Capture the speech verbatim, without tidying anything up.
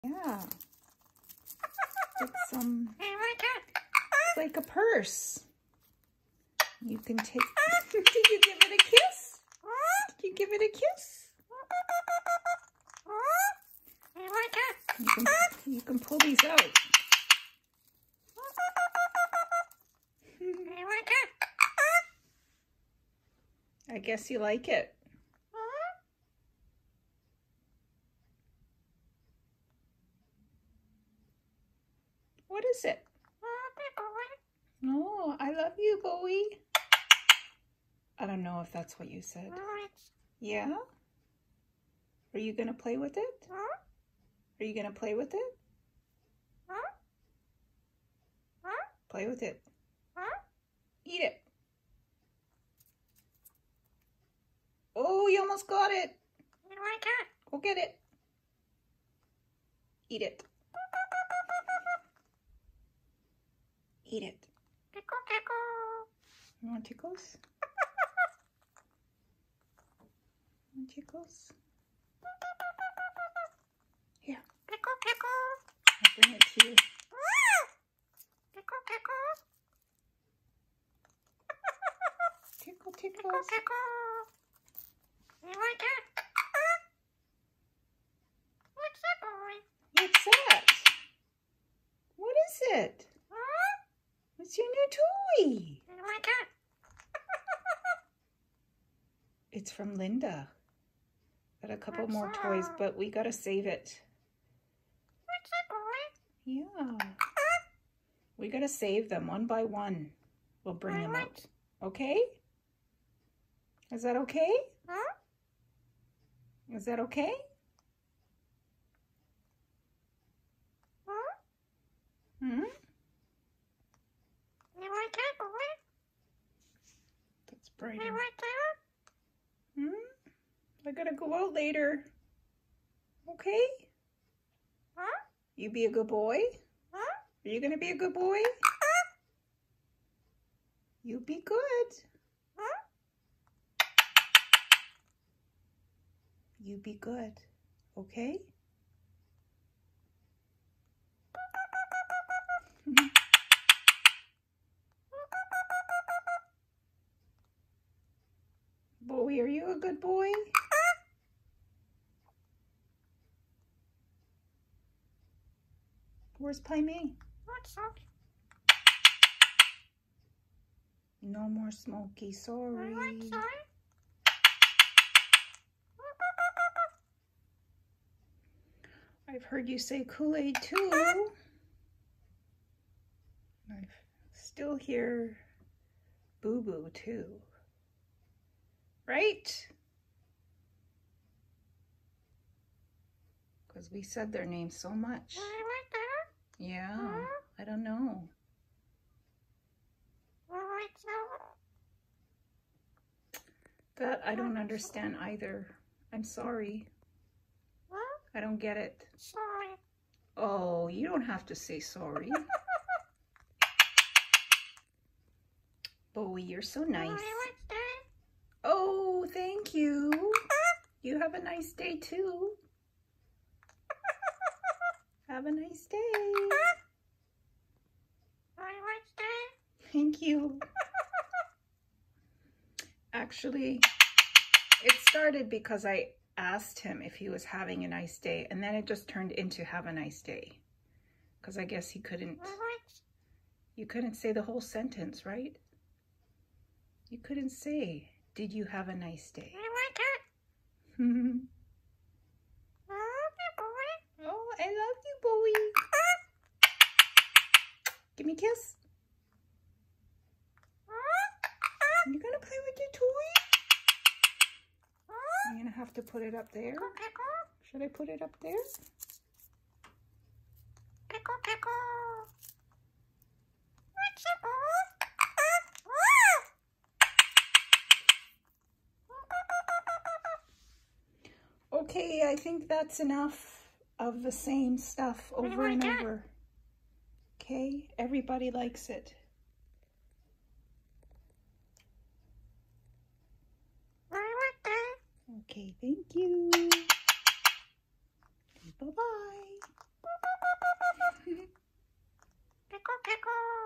Yeah. It's um it's like a purse. You can take Did you give it a kiss? Did you give it a kiss? You can, you can pull these out. I guess you like it. What is it? No, I love you, Bowie. I don't know if that's what you said. Yeah? Are you going to play with it? Are you going to play with it? Play with it. Eat it. Oh, you almost got it. Go get it. Eat it. Eat it. You want tickles? You want tickles? Here. I'll bring it to you. Tickle, tickles. What's that? What is it? What's your new toy? It's from Linda. Got a couple more toys, but we gotta save it. Yeah. We gotta save them one by one. We'll bring them out. Okay? Is that okay? Is that okay? Hmm? That's brighter. Hmm? I gotta go out later. Okay? You be a good boy? Are you gonna be a good boy? You be good. You be good. Okay? Bowie, are you a good boy? Where's Pai Mei? No more Smokey, sorry. I've heard you say Kool-Aid too. I still hear Boo Boo too. Right? Because we said their names so much. Yeah, I don't know. That I don't understand either. I'm sorry. I don't get it. Sorry. Oh, you don't have to say sorry. Bowie, you're so nice. Oh, thank you. You have a nice day too. Have a nice day. Thank you. Actually, it started because I asked him if he was having a nice day, and then it just turned into have a nice day. Because I guess he couldn't, you couldn't say the whole sentence, right? You couldn't say, did you have a nice day? Oh, I love you, Bowie. Give me a kiss. You gonna play with your toy? I'm gonna have to put it up there. Should I put it up there? Okay, I think that's enough of the same stuff over and over. Okay, everybody likes it. Okay, thank you. Bye-bye. pickle.